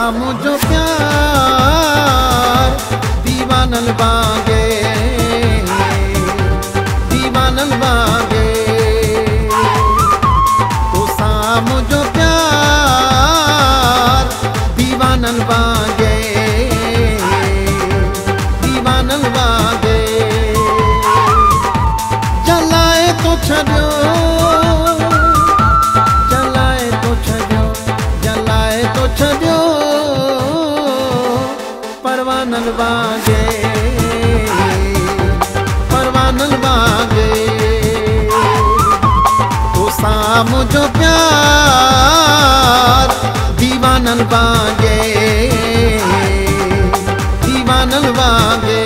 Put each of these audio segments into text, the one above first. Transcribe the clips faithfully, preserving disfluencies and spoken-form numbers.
मुझो प्यार दीवानल बागे दीवानल बागे तो सा मुझो प्यार दीवानल बागे दीवानल बागे जलाए तो छड़ो जलाए तो छड़ो जलाए तो छड़ो परवानल बागे परवानल बागे तो सा मुझो प्यार दीवानल बागे दीवानल बागे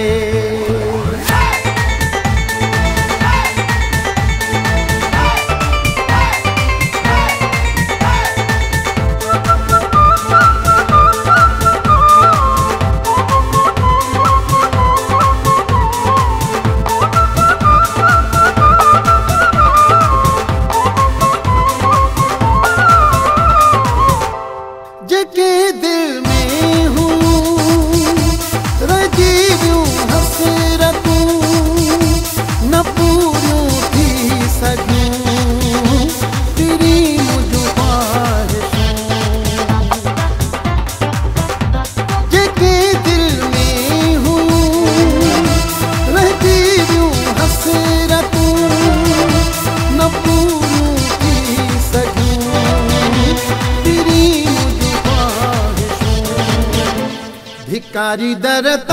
भिकारी दरता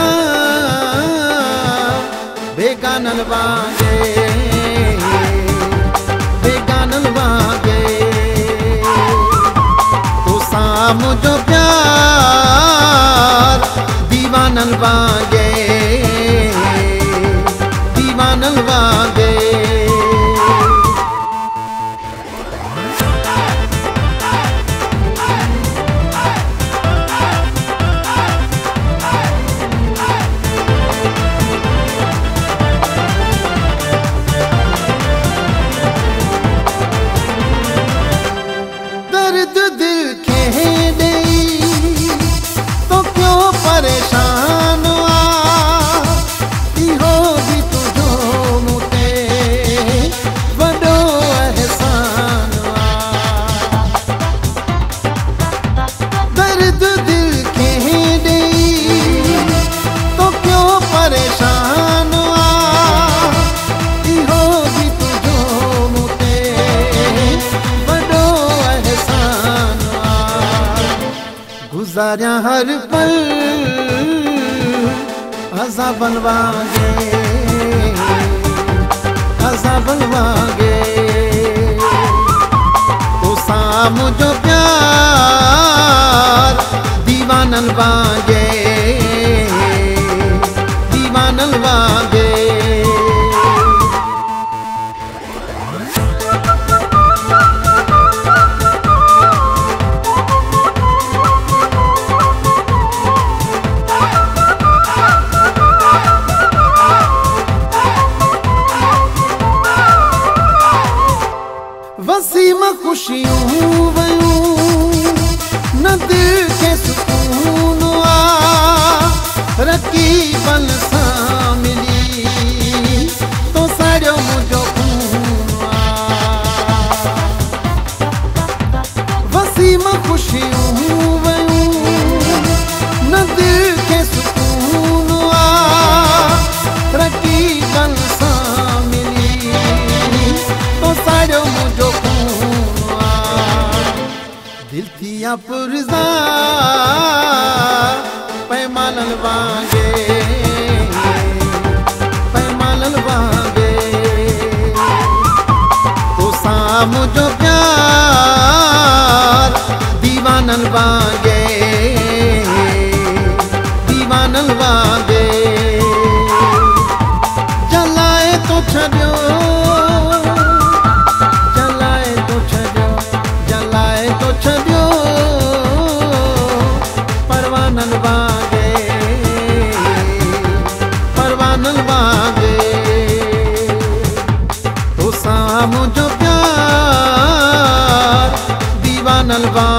बेगानल बागे बेगानल बागे तो सा मुझो प्यार दीवानल बागे दीवानल बागे परेशान इहो भी तुझो मुते वडो एहसान दर्द दिल के दे तो क्यों परेशान इहो भी तुझो मुते वडो एहसान गुजारिया हर पल आजा बनवागे आजा बनवागे तो सा मुझो प्यार दीवानल बागे दीवानल बागे वसीम खुशियों वयूं न दिल के सुकून आ रकीबन सा मिली तो साड़ो मुझो खून आ वसीम खुशियों वयूं न दिल के सुकून आ रकीबन सा मिली तो साड़ो मुझो दिल थिया पुरजा पैमानल बागे पैमानल बागे तो सा मुझो प्यार दीवानल बागे दीवानल बागे जलाए तो छड़ो जलाए तो छड़ो जलाए तो छड़ो परवानल बागे परवानल बागे तो सा मुझो प्यार दीवानल बागे।